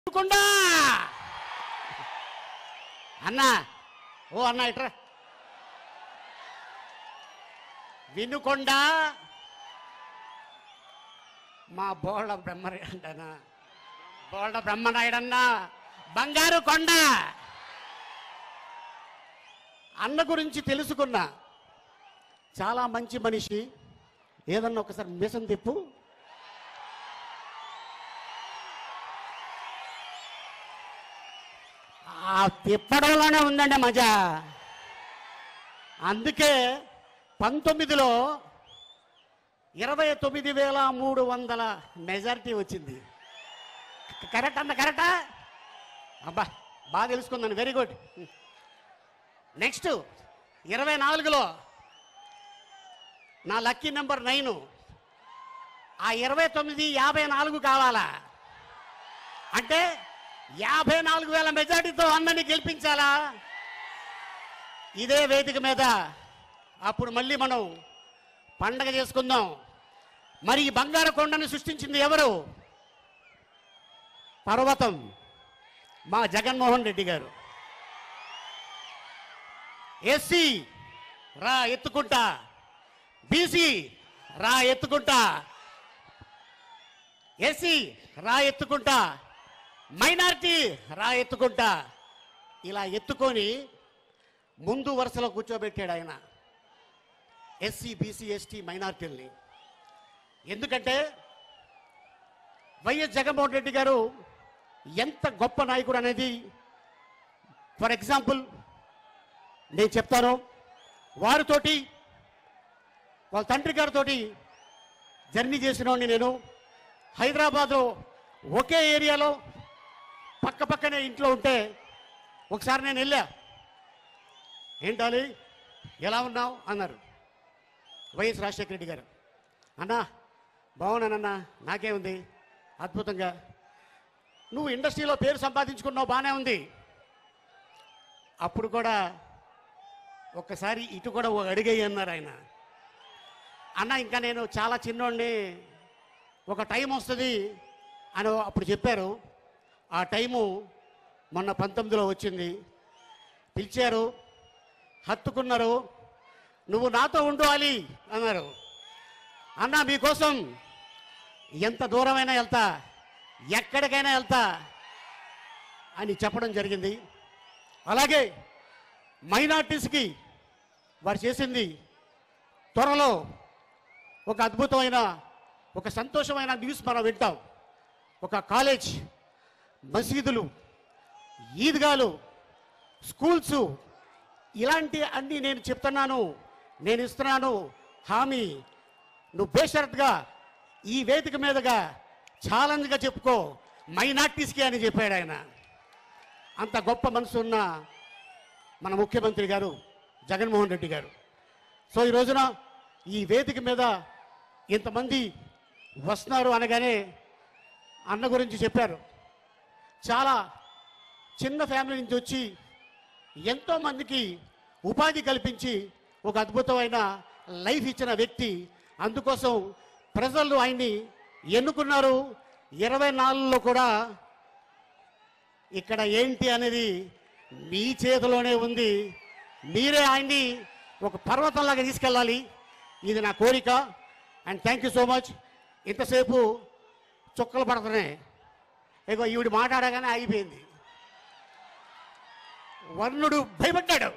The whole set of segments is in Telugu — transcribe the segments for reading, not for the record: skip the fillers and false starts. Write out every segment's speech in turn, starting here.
వినుకొండ అన్నా ఓ అన్నా ఇట్రా వినుకొండ మా బోళ్ళ బ్రహ్మనాయుడన్నా బోళ్ళ బ్రహ్మనాయుడన్నా బంగారు కొండ అన్న గురించి తెలుసుకున్నా చాలా మంచి మనిషి. ఏదన్నా ఒకసారి మీసం తిప్పు. ఆ తిప్పడంలోనే ఉందండి మజా. అందుకే 19లో 29,300 మెజారిటీ వచ్చింది. కరెక్ట్ అన్న కరెక్టా? అబ్బా బాగా తెలుసుకుందాను. Very good. నెక్స్ట్ 24లో నా లక్కీ నెంబర్ 9. ఆ 29 54 కావాలా అంటే 54,000 మెజార్టీతో అన్నని గెలిపించాలా? ఇదే వేదిక మీద అప్పుడు మళ్ళీ మనం పండగ చేసుకుందాం. మరి ఈ బంగారు కొండను సృష్టించింది ఎవరు? పర్వతం మా జగన్మోహన్ రెడ్డి గారు. ఎస్సీ రా ఎత్తుకుంటా, బీసీ రా ఎత్తుకుంటా, ఎస్సీ రా ఎత్తుకుంటా, మైనారిటీ రా ఎత్తుకుంటా, ఇలా ఎత్తుకొని ముందు వరుసలో కూర్చోబెట్టాడు ఆయన ఎస్సీ బీసీ ఎస్టీ మైనారిటీల్ని. ఎందుకంటే వైఎస్ జగన్మోహన్ రెడ్డి గారు ఎంత గొప్ప నాయకుడు అనేది ఫర్ ఎగ్జాంపుల్ నేను చెప్తాను. వారితోటి వాళ్ళ తండ్రి గారితో జర్నీ చేసినోడిని నేను. హైదరాబాద్లో ఒకే ఏరియాలో పక్క పక్కనే ఇంట్లో ఉంటే ఒకసారి నేను వెళ్ళా. ఏంటాలి ఎలా ఉన్నావు అన్నారు వైఎస్ రాజశేఖర రెడ్డి గారు. అన్నా బాగున్నానన్నా, నాకేముంది అద్భుతంగా. నువ్వు ఇండస్ట్రీలో పేరు సంపాదించుకున్నావు, బాగానే ఉంది. అప్పుడు కూడా ఒక్కసారి ఇటు కూడా అడిగేయి అన్నారు ఆయన. అన్న ఇంకా నేను చాలా చిన్నోడిని, ఒక టైం వస్తుంది అని అప్పుడు చెప్పారు. ఆ టైము మొన్న 19లో వచ్చింది. పిలిచారు, హత్తుకున్నారు. నువ్వు నాతో ఉండాలి అన్నారు. అన్న మీకోసం ఎంత దూరమైనా వెళ్తా, ఎక్కడికైనా వెళ్తా అని చెప్పడం జరిగింది. అలాగే మైనార్టీస్కి వారు చేసింది త్వరలో ఒక అద్భుతమైన ఒక సంతోషమైన న్యూస్ మనం వింటాం. ఒక కాలేజ్, మసీదులు, ఈద్గాలు, స్కూల్స్, ఇలాంటి అన్నీ నేను చెప్తున్నాను, నేను ఇస్తున్నాను హామీ. నువ్వు బేషరత్గా ఈ వేదిక మీదుగా ఛాలెంజ్గా చెప్పుకో మైనార్టీస్కి అని చెప్పాడు ఆయన. అంత గొప్ప మనసు ఉన్న మన ముఖ్యమంత్రి గారు జగన్మోహన్ రెడ్డి గారు. సో ఈ రోజున ఈ వేదిక మీద ఇంతమంది వస్తున్నారు అనగానే అన్న గురించి చెప్పారు. చాలా చిన్న ఫ్యామిలీ నుంచి వచ్చి ఎంతోమందికి ఉపాధి కల్పించి ఒక అద్భుతమైన లైఫ్ ఇచ్చిన వ్యక్తి. అందుకోసం ప్రజలు ఆయన్ని ఎన్నుకున్నారు. 24లో కూడా ఇక్కడ ఏంటి అనేది మీ చేతిలోనే ఉంది. మీరే ఆయన్ని ఒక పర్వతంలాగా తీసుకెళ్ళాలి, ఇది నా కోరిక. And thank you so much. ఇంతసేపు చుక్కలు పడుతున్నాయి. ఇగో ఈవిడ మాట్లాడగానే ఆగిపోయింది. వర్ణుడు భయపడ్డాడు.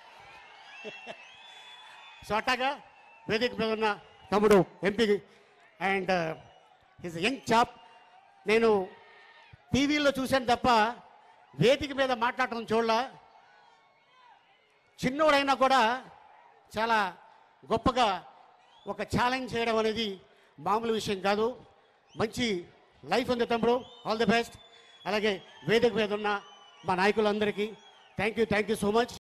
సో అట్టాగా వేదిక మీద ఉన్న తమ్ముడు MP and his young chap. నేను టీవీలో చూశాను తప్ప వేదిక మీద మాట్లాడటం చూడలా. చిన్నోడైనా కూడా చాలా గొప్పగా ఒక ఛాలెంజ్ చేయడం అనేది మామూలు విషయం కాదు. మంచి లైఫ్ ఉంది తమ్ముడు, ఆల్ ది బెస్ట్. అలాగే వేదిక మీద ఉన్న మా నాయకులందరికీ థ్యాంక్ యూ సో మచ్.